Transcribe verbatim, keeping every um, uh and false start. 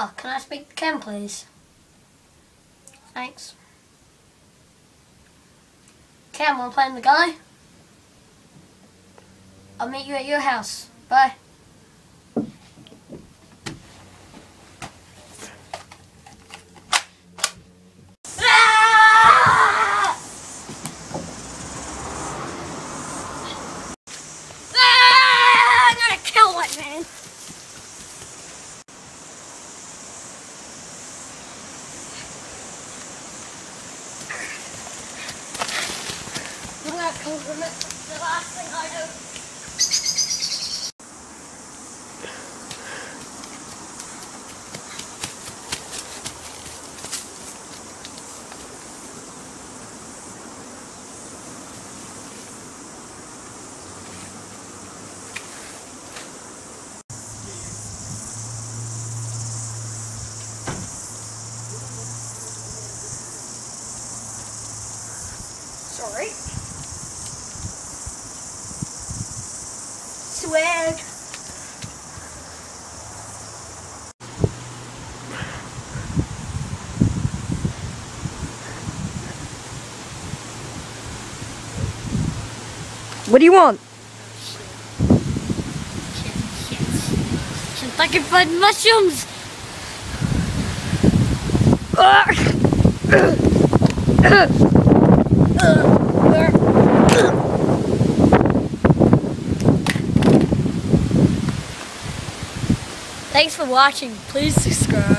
Oh, can I speak to Ken, please? Thanks. Ken, wanna play in the guy? I'll meet you at your house. Bye. Ah! Ah! I'm gonna kill it, man. I'm gonna compliment the last thing I do. Sorry. Swag. What do you want? Shit, shit. Kentucky Fried Mushrooms. Thanks for watching. Please subscribe.